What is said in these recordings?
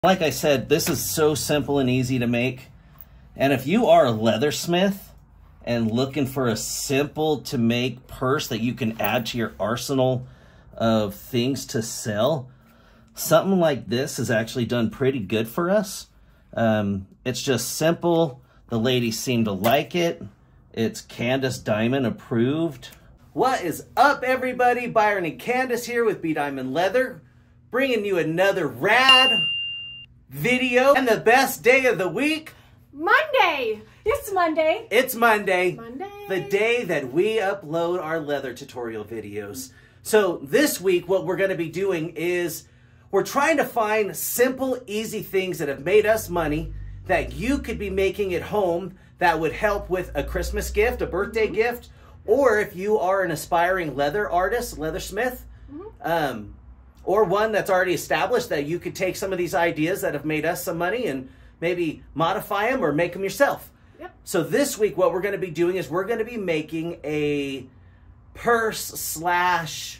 Like I said, this is so simple and easy to make. And if you are a leathersmith and looking for a simple to make purse that you can add to your arsenal of things to sell, something like this has actually done pretty good for us. It's just simple. The ladies seem to like it. It's Candace Diamond approved. What is up, everybody? Byron and Candace here with B Diamond Leather, bringing you another rad video and the best day of the week. Monday! It's Monday. It's Monday. Monday. The day that we upload our leather tutorial videos. So this week what we're going to be doing is we're trying to find simple, easy things that have made us money that you could be making at home that would help with a Christmas gift, a birthday gift, or if you are an aspiring leather artist, leathersmith, or one that's already established, that you could take some of these ideas that have made us some money and maybe modify them or make them yourself. Yep. So this week what we're going to be doing is we're going to be making a purse slash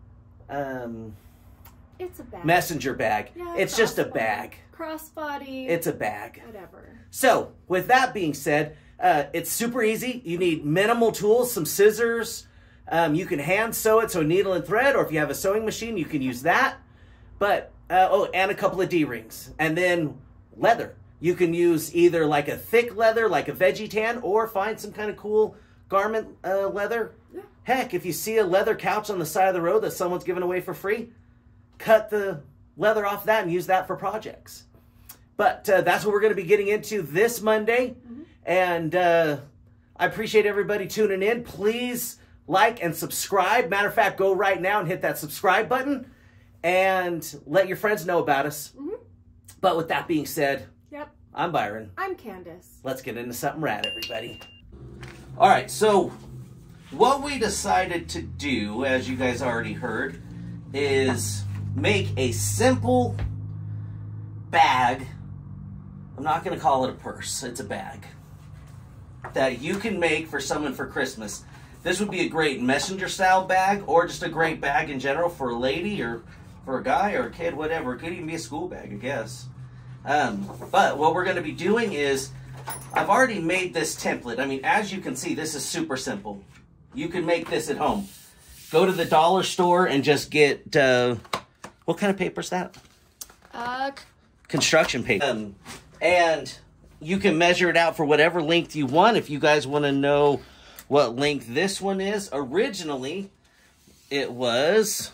It's a bag. messenger bag. Yeah, it's just a bag. Crossbody. It's a bag. Whatever. So with that being said, it's super easy. You need minimal tools, some scissors. You can hand sew it, so needle and thread, or if you have a sewing machine, you can use that. But, and a couple of D-rings. And then leather. You can use either like a thick leather, like a veggie tan, or find some kind of cool garment leather. Yeah. Heck, if you see a leather couch on the side of the road that someone's giving away for free, cut the leather off that and use that for projects. But that's what we're going to be getting into this Monday. And I appreciate everybody tuning in. Please like and subscribe. Matter of fact, go right now and hit that subscribe button and let your friends know about us. But with that being said, Yep. I'm Byron. I'm Candace. Let's get into something rad, everybody. All right, so what we decided to do, as you guys already heard, is make a simple bag. I'm not going to call it a purse. It's a bag that you can make for someone for Christmas. This would be a great messenger style bag, or just a great bag in general for a lady or for a guy or a kid, whatever. It could even be a school bag, I guess. But what we're going to be doing is, I've already made this template. I mean, as you can see, this is super simple. You can make this at home. Go to the dollar store and just get, what kind of paper is that? Construction paper. And you can measure it out for whatever length you want. If you guys want to know what length this one is, originally it was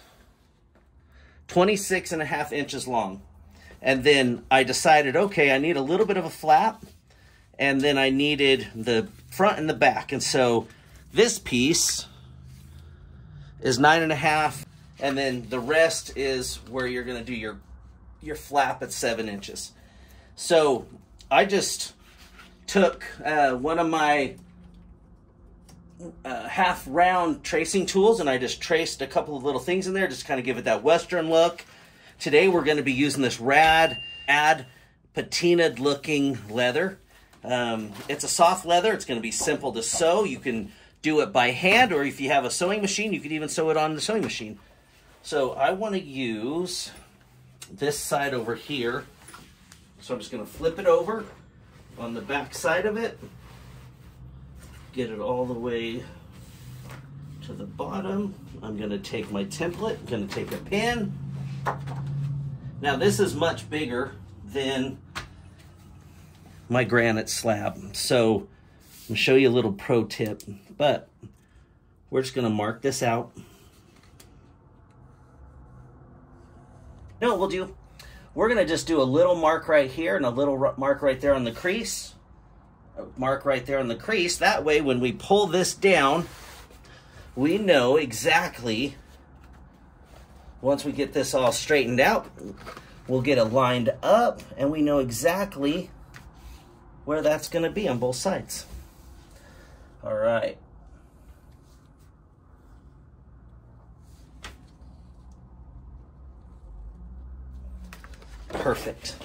26.5 inches long. And then I decided, okay, I need a little bit of a flap, and then I needed the front and the back. And so this piece is 9.5, and then the rest is where you're going to do your flap at 7 inches. So I just took one of my half round tracing tools, and I just traced a couple of little things in there, just kind of give it that Western look. Today we're going to be using this rad patinaed looking leather. It's a soft leather. It's going to be simple to sew. You can do it by hand, or if you have a sewing machine, you could even sew it on the sewing machine. So I want to use this side over here. So I'm just going to flip it over on the back side of it. Get it all the way to the bottom. I'm going to take my template. I'm going to take a pin. Now this is much bigger than my granite slab. So I'm going to show you a little pro tip. But we're just going to mark this out. You know what we'll do? We're going to just do a little mark right here and a little mark right there on the crease. A mark right there on the crease. That way when we pull this down, we know exactly, once we get this all straightened out, we'll get it lined up and we know exactly where that's going to be on both sides. All right. Perfect.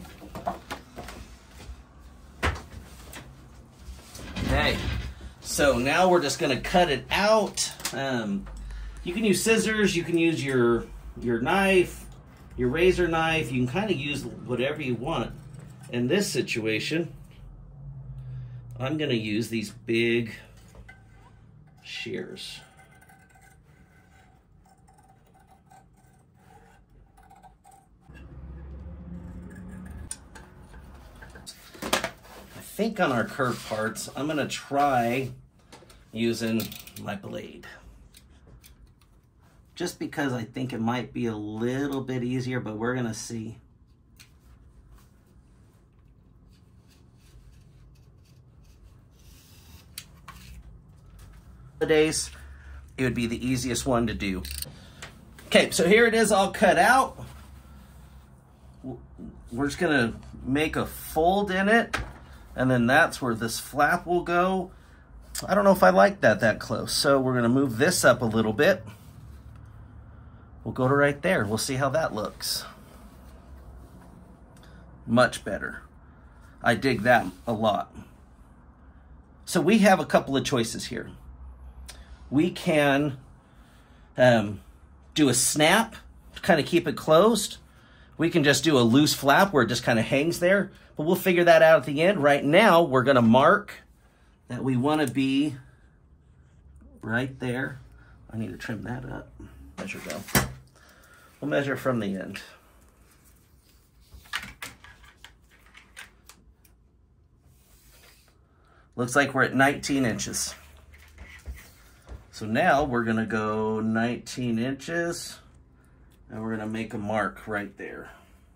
Okay, so now we're just going to cut it out. You can use scissors, you can use your knife, your razor knife. You can kind of use whatever you want. In this situation, I'm going to use these big shears. I think on our curved parts, I'm going to try using my blade. Just because I think it might be a little bit easier, but we're going to see. Nowadays, it would be the easiest one to do. Okay, so here it is all cut out. We're just gonna make a fold in it, and then that's where this flap will go. I don't know if I like that close, so we're gonna move this up a little bit. We'll go to right there. We'll see how that looks. Much better. I dig that a lot. So we have a couple of choices here. We can do a snap to kind of keep it closed. We can just do a loose flap where it just kind of hangs there, but we'll figure that out at the end. Right now, we're gonna mark that we wanna be right there. I need to trim that up. Measure go. We'll measure from the end. Looks like we're at 19 inches. So now we're gonna go 19 inches and we're gonna make a mark right there.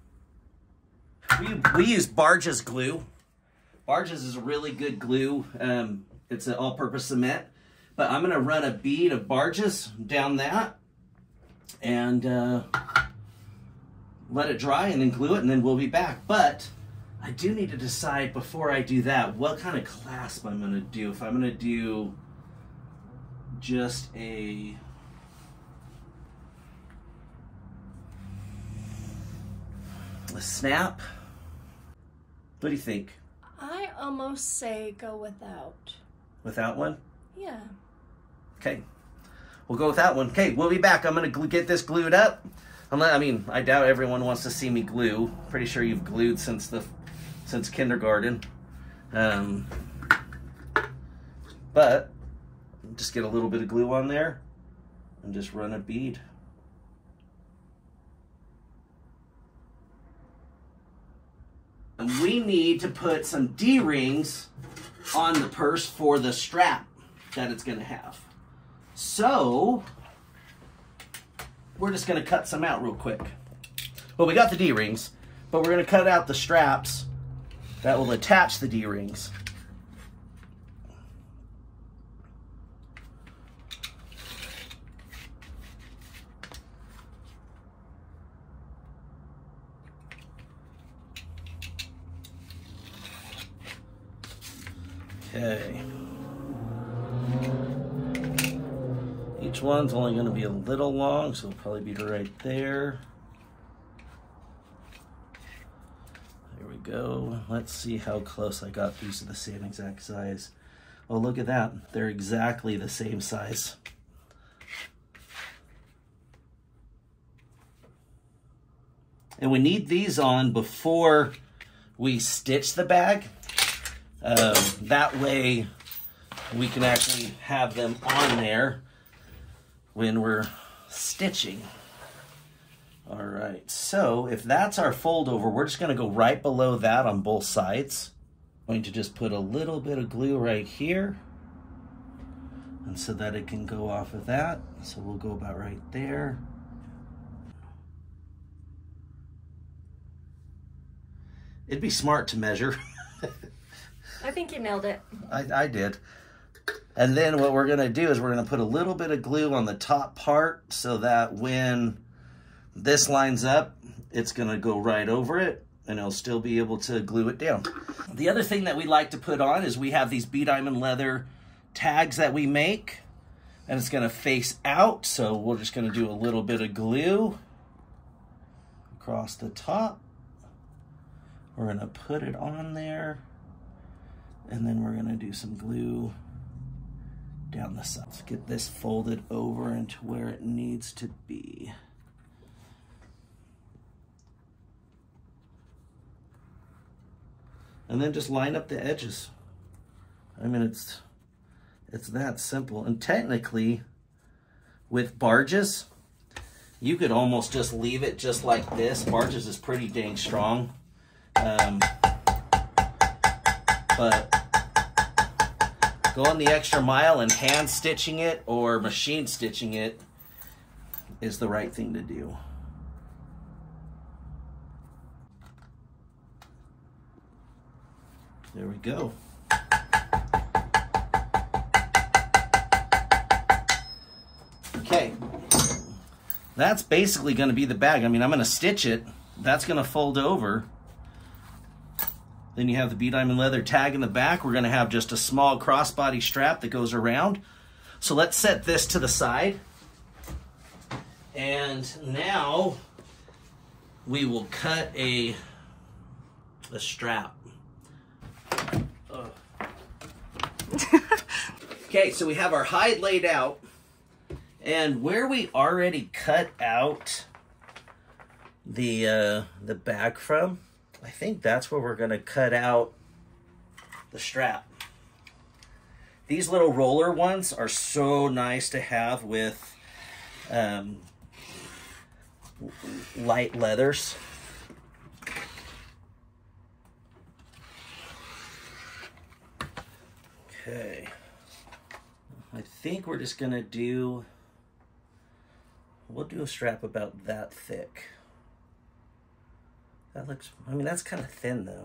We use Barge's glue. Barge's is a really good glue. It's an all-purpose cement, but I'm gonna run a bead of Barge's down that and let it dry and then glue it, and then we'll be back. But I do need to decide before I do that what kind of clasp I'm gonna do. If I'm gonna do just a snap. What do you think? I almost say go without. Without one? Yeah. Okay. We'll go with that one. Okay, we'll be back. I'm going to get this glued up. I mean, I doubt everyone wants to see me glue. Pretty sure you've glued since kindergarten. But just get a little bit of glue on there and just run a bead. And we need to put some D-rings on the purse for the strap that it's going to have. So we're just going to cut some out real quick. Well, we got the D-rings, but we're going to cut out the straps that will attach the D-rings. Okay. Each one's only going to be a little long, so it'll probably be right there. There we go. Let's see how close I got these to the same exact size. Oh, look at that. They're exactly the same size. And we need these on before we stitch the bag. That way we can actually have them on there when we're stitching. All right, so if that's our fold over, we're just gonna go right below that on both sides. I'm going to just put a little bit of glue right here, and so that it can go off of that. So we'll go about right there. It'd be smart to measure. I think you nailed it. I did. And then what we're gonna do is we're gonna put a little bit of glue on the top part so that when this lines up, it's gonna go right over it and it'll still be able to glue it down. The other thing that we like to put on is we have these B diamond leather tags that we make, and it's gonna face out. So we're just gonna do a little bit of glue across the top. We're gonna put it on there, and then we're gonna do some glue down the side. Let's get this folded over into where it needs to be. And then just line up the edges. I mean, it's that simple. And technically, with barges, you could almost just leave it just like this. Barges is pretty dang strong. But going the extra mile and hand stitching it or machine stitching it is the right thing to do. There we go. Okay, that's basically going to be the bag. I mean, I'm going to stitch it. That's going to fold over. Then you have the B diamond leather tag in the back. We're going to have just a small crossbody strap that goes around. So let's set this to the side. And now we will cut a strap. Okay, so we have our hide laid out, and where we already cut out the bag from, I think that's where we're going to cut out the strap. These little roller ones are so nice to have with light leathers. Okay. I think we're just gonna do, we'll do a strap about that thick. That looks, I mean, that's kind of thin though.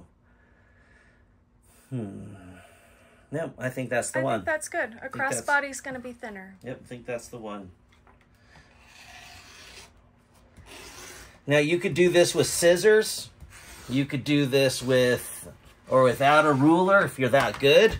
No, I think that's the one. I think that's good. A crossbody's gonna be thinner. Yep, I think that's the one. Now you could do this with scissors. You could do this with, or without a ruler if you're that good.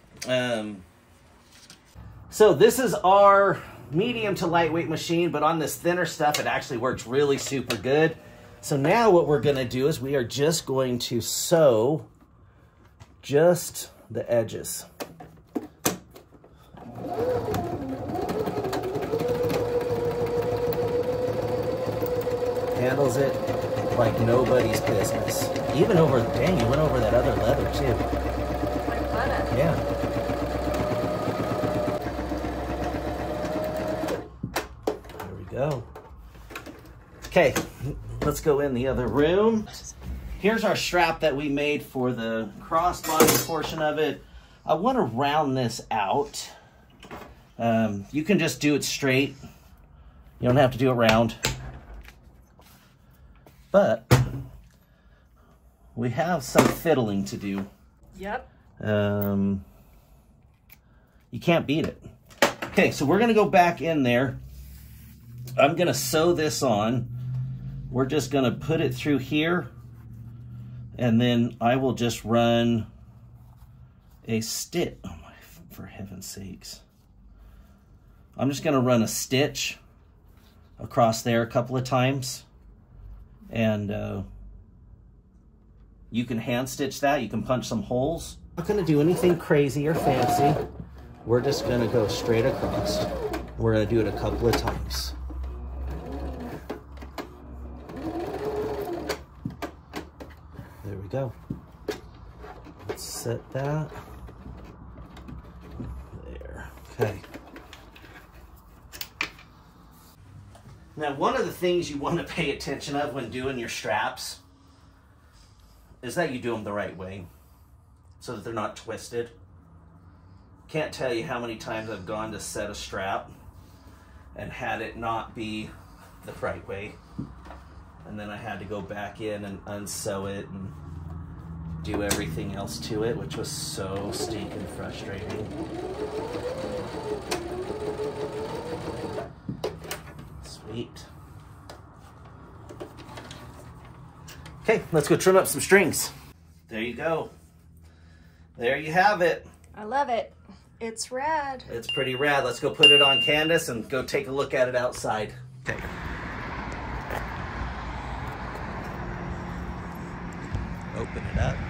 So this is our medium to lightweight machine, but on this thinner stuff, it actually works really super good. So now what we're gonna do is we are just going to sew just the edges. Handles it like nobody's business. Even over, dang, you went over that other leather too. Like butter. Yeah. There we go. Okay, let's go in the other room. Here's our strap that we made for the crossbody portion of it. I want to round this out. You can just do it straight. You don't have to do it round. But we have some fiddling to do. Yep. You can't beat it. Okay, so we're gonna go back in there. I'm gonna sew this on. We're just gonna put it through here, and then I will just run a stitch. Oh my, for heaven's sakes. I'm just gonna run a stitch across there a couple of times. And you can hand stitch that. You can punch some holes. Not gonna do anything crazy or fancy. We're just gonna go straight across. We're gonna do it a couple of times. There we go. Let's set that. There, okay. Now, one of the things you want to pay attention of when doing your straps is that you do them the right way so that they're not twisted. Can't tell you how many times I've gone to set a strap and had it not be the right way. And then I had to go back in and unsew it and do everything else to it, which was so stinking frustrating. Sweet. Okay, let's go trim up some strings. There you go. There you have it. I love it. It's rad. It's pretty rad. Let's go put it on Candace and go take a look at it outside. Okay. Open it up.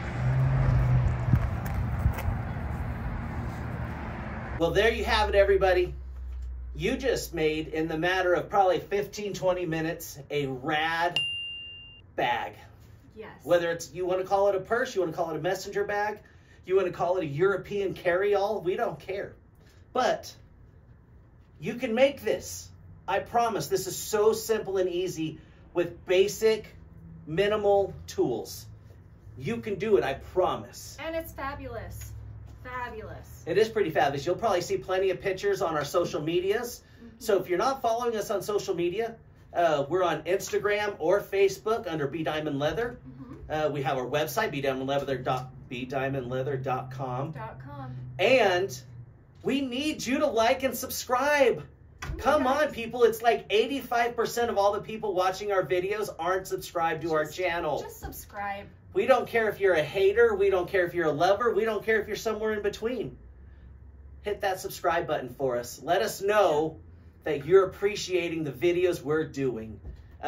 Well, there you have it, everybody. You just made, in the matter of probably 15, 20 minutes, a rad bag. Yes. Whether it's you want to call it a purse, you want to call it a messenger bag, you want to call it a European carry-all, we don't care. But you can make this. I promise this is so simple and easy with basic, minimal tools. You can do it, I promise. And it's fabulous. Fabulous. It is pretty fabulous. You'll probably see plenty of pictures on our social medias. So if you're not following us on social media, we're on Instagram or Facebook under B Diamond Leather. We have our website, bdiamondleather.com. And we need you to like and subscribe. Come on, people. It's like 85% of all the people watching our videos aren't subscribed to our channel. Just subscribe. We don't care if you're a hater. We don't care if you're a lover. We don't care if you're somewhere in between. Hit that subscribe button for us. Let us know that you're appreciating the videos we're doing.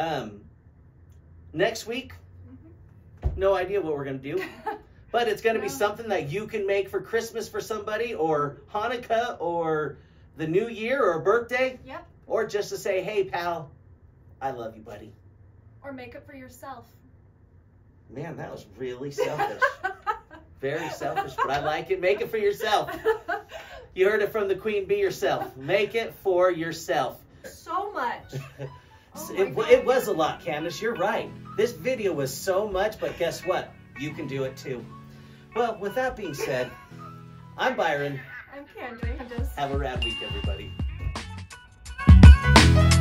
Next week, no idea what we're going to do. But it's going to be something that you can make for Christmas for somebody, or Hanukkah, or the New Year, or a birthday. Yep. Or just to say, hey, pal, I love you, buddy. Or make it for yourself. Man, that was really selfish. Very selfish, but I like it. Make it for yourself. You heard it from the Queen Bee herself. Make it for yourself. So much. It was a lot, Candace. You're right. This video was so much, but guess what? You can do it too. Well, with that being said, I'm Byron. I'm Candace. Have a rad week, everybody.